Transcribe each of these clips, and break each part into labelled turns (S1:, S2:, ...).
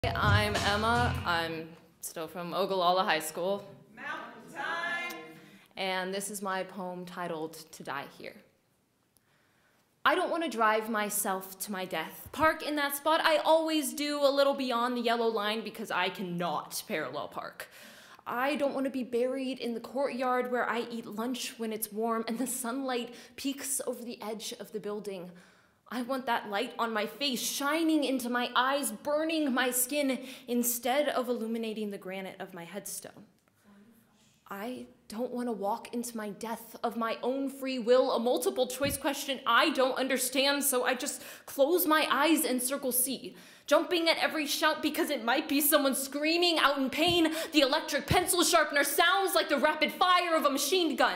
S1: I'm Emma. I'm still from Ogallala High School.
S2: Mountain time!
S1: And this is my poem titled To Die Here. I don't want to drive myself to my death. Park in that spot I always do, a little beyond the yellow line, because I cannot parallel park. I don't want to be buried in the courtyard where I eat lunch when it's warm and the sunlight peeks over the edge of the building. I want that light on my face, shining into my eyes, burning my skin, instead of illuminating the granite of my headstone. I don't want to walk into my death of my own free will, a multiple choice question I don't understand, so I just close my eyes and circle C, jumping at every shout because it might be someone screaming out in pain. The electric pencil sharpener sounds like the rapid fire of a machine gun.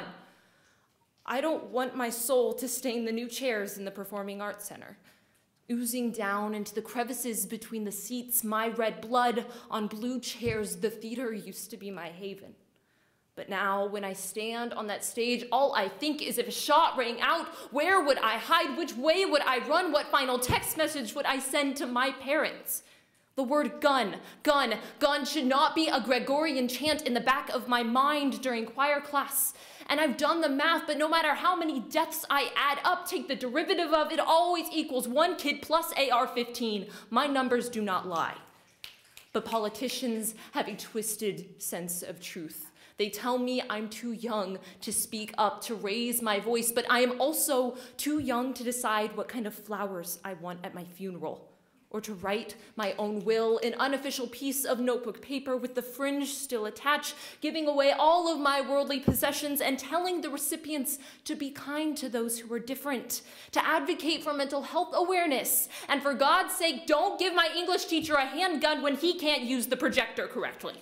S1: I don't want my soul to stain the new chairs in the Performing Arts Center, oozing down into the crevices between the seats, my red blood on blue chairs. The theater used to be my haven. But now, when I stand on that stage, all I think is, if a shot rang out, where would I hide? Which way would I run? What final text message would I send to my parents? The word gun, gun, gun should not be a Gregorian chant in the back of my mind during choir class. And I've done the math, but no matter how many deaths I add up, take the derivative of, it always equals one kid plus AR-15. My numbers do not lie. But politicians have a twisted sense of truth. They tell me I'm too young to speak up, to raise my voice, but I am also too young to decide what kind of flowers I want at my funeral, or to write my own will, an unofficial piece of notebook paper with the fringe still attached, giving away all of my worldly possessions and telling the recipients to be kind to those who are different, to advocate for mental health awareness, and for God's sake, don't give my English teacher a handgun when he can't use the projector correctly.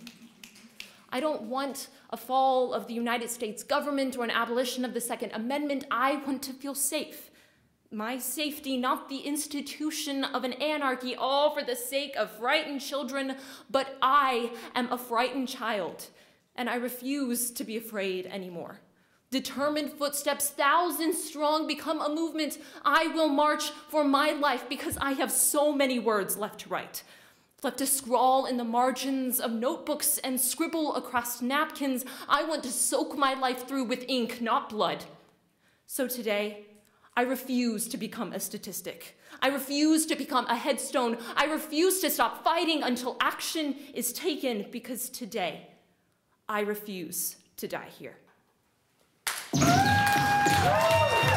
S1: I don't want a fall of the United States government or an abolition of the Second Amendment. I want to feel safe. My safety, not the institution of an anarchy, all for the sake of frightened children. But I am a frightened child, and I refuse to be afraid anymore. Determined footsteps, thousands strong, become a movement. I will march for my life because I have so many words left to write. Left to scrawl in the margins of notebooks and scribble across napkins. I want to soak my life through with ink, not blood. So today, I refuse to become a statistic. I refuse to become a headstone. I refuse to stop fighting until action is taken, because today, I refuse to die here.